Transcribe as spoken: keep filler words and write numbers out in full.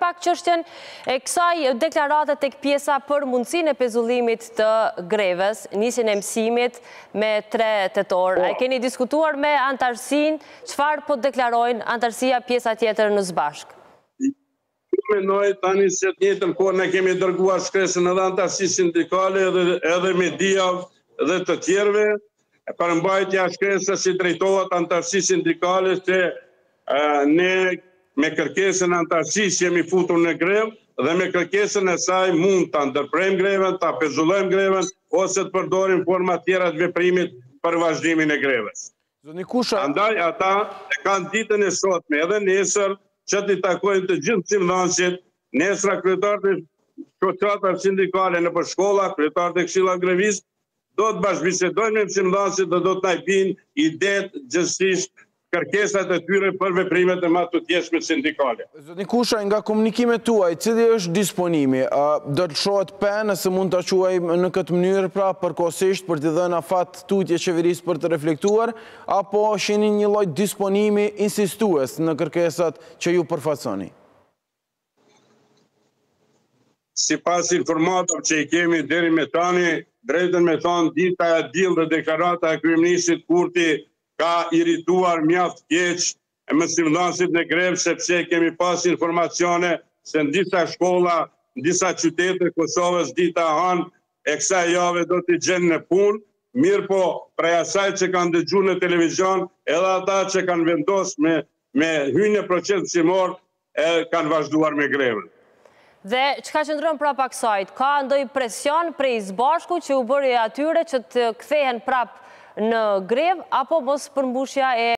pak çështjen e kësaj deklarate tek pjesa për mundësinë e pezullimit të greves, nisjen e mësimit me tre tetor. A keni diskutuar me antarësinë, çfarë po deklarojnë antarësia pjesa tjetër në Zbashk? Menoj tani se të njëjtën kohë ne kemi dërguar shkresën edhe antarësisë sindikale edhe, edhe mediave dhe të tjerëve, përmbajtja shkresës si drejtohet antarësisë sindikale se uh, ne me kërkesën e antarësisë jemi futur në grevë dhe me kërkesën e saj mund të ndërprejmë greven, të apezullojmë greven ose të përdorim forma tjera të veprimit për vazhdimin e grevës. Andaj ata e kanë ditën e sotme edhe nesër që t'i takojnë të gjithë simdhanësit, nesra kryetarët e shoqatave sindikale në për shkolla, kryetarët e këshilla grevistë, do të bashkëbisedojnë me simdhanësit dhe do të na jepin idetë gjithësisht kërkesat e tyre për veprimet e më të tjeshme sindikale. Zotni Kusha, nga komunikimet tuaj, cili është disponimi? Do të shohet pe nëse mund të quajmë në këtë mënyrë pra përkohësisht për të dhënë afat tutje qeverisë për të reflektuar, apo shihni një lloj disponimi insistues në kërkesat që ju përfaqësoni? Sipas informatave që i kemi deri me tani, drejtën me thonë dita e diell dhe deklarata e kryeministit Kurti ka irituar mjaft keq me simdhanësit në grevë, sepse kemi pas informacione se në disa shkolla, në disa qytete të Kosovës dita hanë e kësaj jave do t'i gjenë në punë, mirë po prej asaj që kanë dëgjuar në televizion, edhe ata që kanë vendosur me, me hyrje proces mësimor e kanë vazhduar me grevën. Dhe çka qëndron prapa kësaj? Ka ndonjë presion prej Zbashku që u bëri atyre që të kthehen prap në grevë apo mos përmbushja e